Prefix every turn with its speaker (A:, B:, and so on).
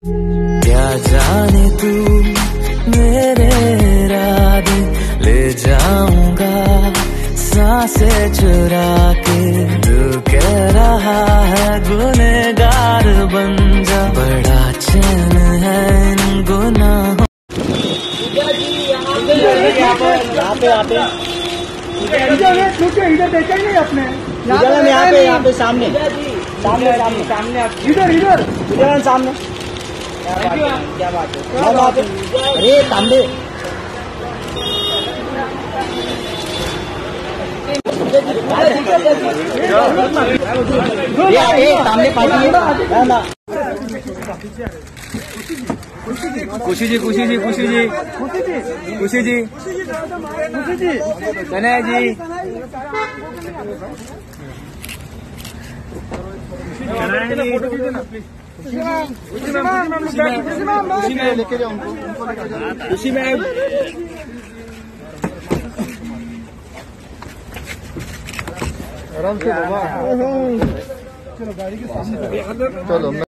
A: क्या जाने तू मेरे इरादे ले जाऊंगा सांसें चुरा के। दिल कह रहा है गुनहगार बन जा, बड़ा चैन है इन गुनाहों।
B: इधर देखा ही नहीं आपने?
C: यहाँ पे सामने इधर सामने। क्या बात है? अरे तांबे सामने पार्टी।
D: खुशी जी कन्हैया जी
C: लेके जाओ उनको लेके जाओ।
D: खुशी मैम
B: आराम से बाबा। चलो गाड़ी के सामने चलो।